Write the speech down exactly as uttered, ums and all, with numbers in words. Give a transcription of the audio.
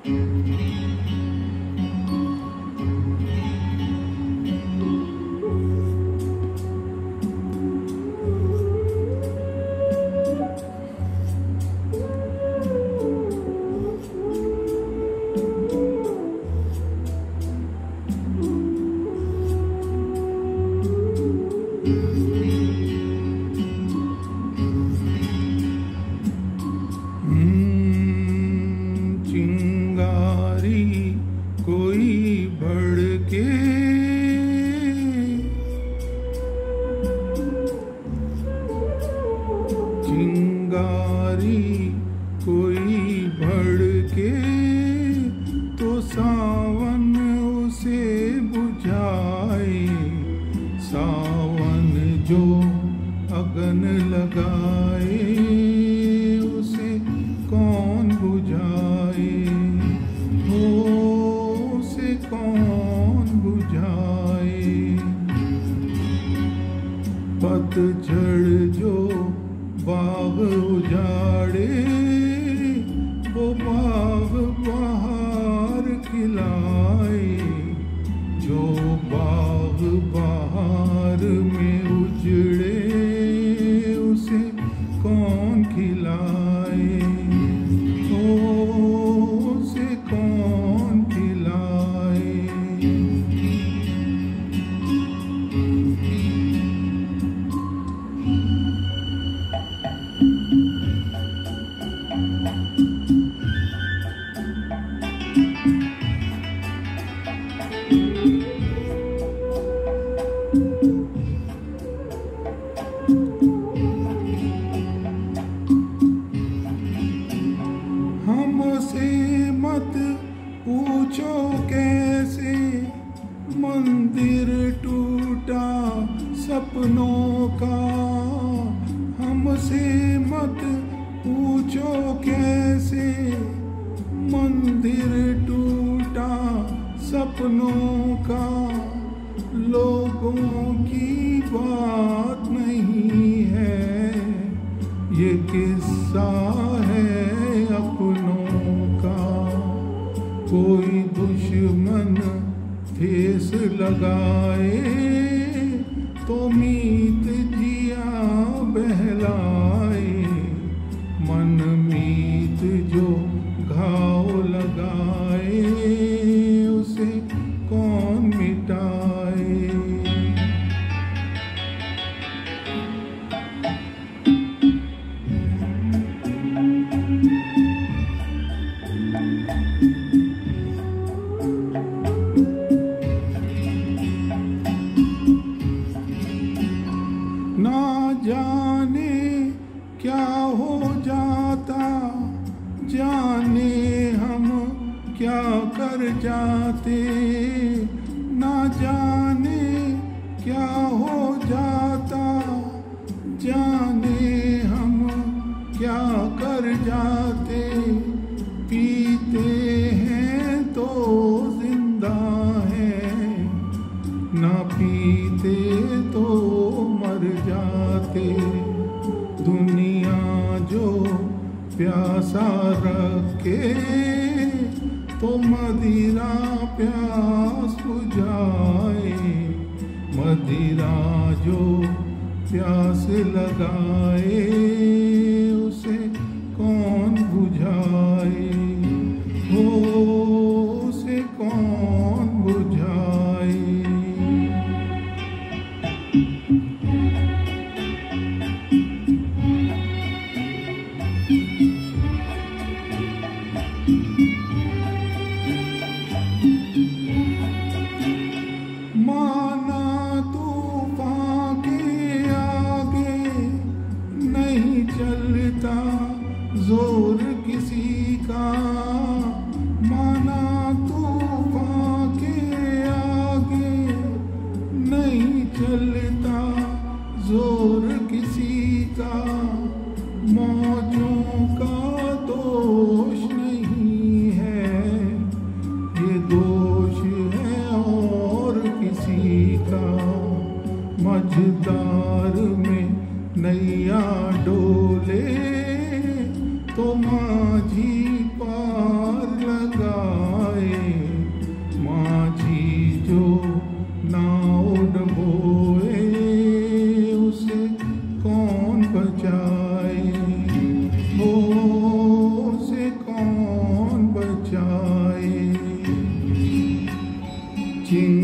कोई भड़के चिंगारी कोई भड़के तो सावन उसे बुझाए। सावन जो अगन लगाए उसे कौन बुझाए। कौन बुझाए। पतझड़ जो बाग उजाड़े वो बाग बहार खिलाए। जो बाग बहार में उजड़े उसे कौन खिलाए। उसे कौन खिलाए। हमसे मत पूछो कैसे मंदिर टूटा सपनों का। हमसे मत पूछो कैसे मंदिर टूटा सपनों का। लोगों की बात नहीं है ये किस्सा है अपनों का। कोई दुश्मन ठेस लगाए तो मीत जिया बहलाए। मन मीत जो घाव लगाए उसे कौन मिटाए। ना जाने क्या हो जाता जाने हम क्या कर जाते। ना जाने क्या हो जाता जाने हम क्या कर जाते। पीते हैं तो जिंदा हैं ना पीते तो मर जाते। दुनिया जो प्यासा रखे तो मदिरा प्यास बुझाए। मदिरा जो प्यास लगाए उसे कौन बुझाए। हो उसे कौन बुझाए। माना तूफान के आगे नहीं चलता जोर किसी का। माना तूफान के आगे नहीं चलता जोर किसी का। मौजों का दोष नहीं है ये दोष है और किसी का। मझधार में नैया डोले तो माझी पार लगा चिंगारी